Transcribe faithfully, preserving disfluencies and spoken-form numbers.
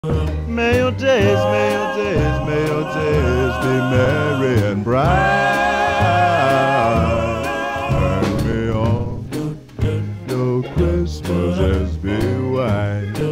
May your days, may your days, may your days be merry and bright. And may all your Christmases be white.